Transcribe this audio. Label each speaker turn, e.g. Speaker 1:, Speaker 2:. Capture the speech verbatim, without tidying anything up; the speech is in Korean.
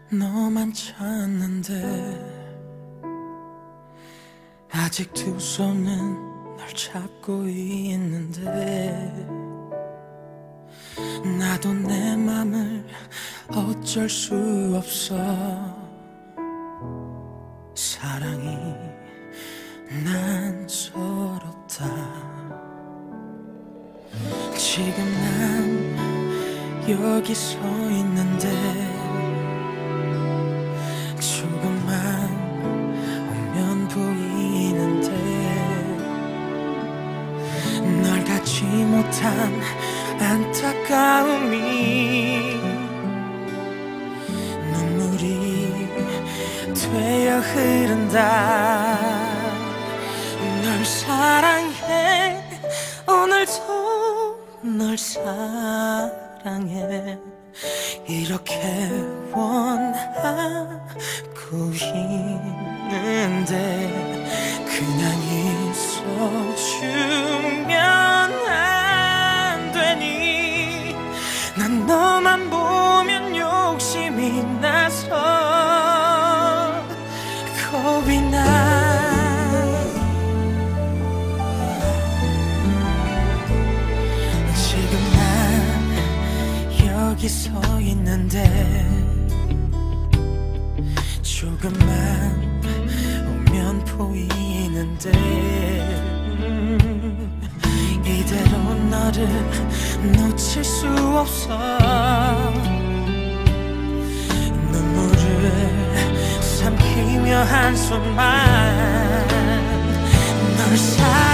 Speaker 1: 너만 찾는데 아직 두 손은 널 잡고 있는데 나도 내 맘을 어쩔 수 없어. 사랑이 난 서럽다. 지금 난 여기 서 있는데 조금만 오면 보이는데 널 갖지 못한 안타까움이 눈물이 되어 흐른다. 널 사랑해 오늘도 널 사랑해 이렇게 원하고 있는데 그냥 있어주면 안 되니. 난 너만 보면 욕심이 나서 겁이 나. 지금 난 여기 서 있는데 조금만 오면 보이는데 음, 이대로 너를 놓칠 수 없어. 눈물을 삼키며 한숨만 널 사